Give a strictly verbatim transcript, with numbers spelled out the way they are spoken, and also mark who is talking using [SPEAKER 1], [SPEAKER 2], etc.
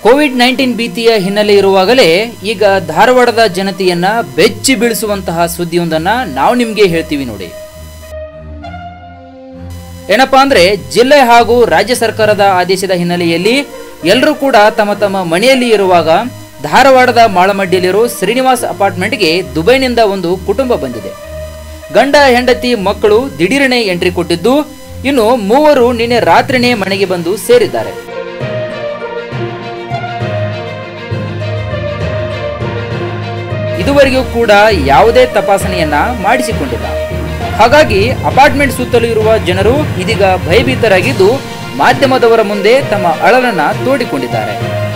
[SPEAKER 1] Covid nineteen ಭೀತಿಯ ಹಿನ್ನೆಲೆ ಇರುವಾಗಲೇ ಈಗ ಧಾರವಾಡದ ಜನತೆಯನ್ನ ಬೆಚ್ಚಿ ಬೀಳಿಸುವಂತಹ ಸುದ್ದಿಯೊಂದನ್ನ ನಾವು ನಿಮಗೆ ಹೇಳ್ತೀವಿ ನೋಡಿ. ಏನಪ್ಪಾ ಅಂದ್ರೆ ಜಿಲ್ಲೆ ಹಾಗೂ ರಾಜ್ಯ ಸರ್ಕಾರದ ಆದೇಶದ ಹಿನ್ನೆಲೆಯಲ್ಲಿ ಎಲ್ಲರೂ ಕೂಡ ತಮ್ಮ ತಮ್ಮ ಮನೆಯಲ್ಲಿ ಇರುವಾಗ ಧಾರವಾಡದ ಮಾಳಮಡ್ಡಿಯಲ್ಲಿರೋ ಶ್ರೀನಿವಾಸ್ ಅಪಾರ್ಟ್ಮೆಂಟ್ಗೆ ದುಬೈನಿಂದ ಒಂದು ಕುಟುಂಬ ಬಂದಿದೆ. ಗಂಡ ಹೆಂಡತಿ ಮಕ್ಕಳು ದಿಢೀರನೆ ಎಂಟ್ರಿ ಕೊಟ್ಟಿದ್ದು, ಇನ್ನು ಮೂವರು ನಿನ್ನೆ ರಾತ್ರಿನೇ ಮನೆಗೆ ಬಂದು ಸೇರಿದ್ದಾರೆ. ಇದುವರೆಗೂ ಕೂಡ ಯಾವುದೇ ತಪಾಸಣೆಯನ್ನ ಮಾಡಿಸಿಕೊಂಡಿಲ್ಲ. ಹಾಗಾಗಿ ಅಪಾರ್ಟ್ಮೆಂಟ್ ಸುತ್ತಲೂ ಇರುವ ಜನರು ಇದೀಗ ಭಯಭೀತರಾಗಿದ್ದು ಮಾಧ್ಯಮದವರ ಮುಂದೆ ತಮ್ಮ ಅಳಲನ್ನ ತೋಡಿಕೊಂಡಿದ್ದಾರೆ.